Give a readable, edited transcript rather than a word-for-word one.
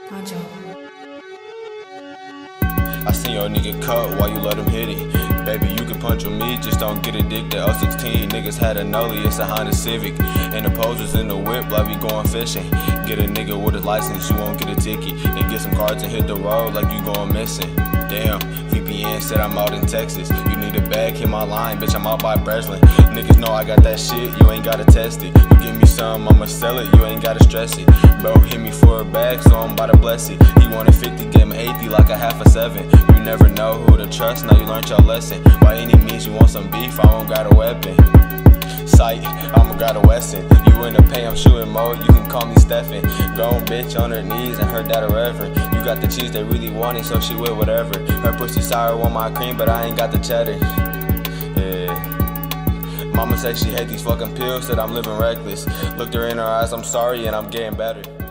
Poncho. I seen your nigga cut while you let him hit it. Baby, you can punch on me, just don't get addicted. 016 niggas had a nollie, it's a Honda Civic. And the posers in the whip like we going fishing. Get a nigga with a license, you won't get a ticket. And get some cards and hit the road like you going missing. Damn, VPN said I'm out in Texas. You need a bag, hit my line, bitch, I'm out by Breslin. Niggas know I got that shit, you ain't gotta test it. You give me some, I'ma sell it, you ain't gotta stress it. Bro hit me for a bag, so I'm about to bless it. He wanted 50, gave him 80 like a half a 7. You never know who to trust, now you learned your lesson. By any means you want some beef, I don't got a weapon. Sight, I'ma got a Wesson. You in the paint, I'm shooting mode, you can call me Stephen. Grown bitch on her knees and her dad a reverend. You got the cheese they really want it, so she with whatever. Her pussy sour, want my cream, but I ain't got the cheddar. Yeah. Mama said she hate these fucking pills, said I'm living reckless. Looked her in her eyes, I'm sorry and I'm getting better.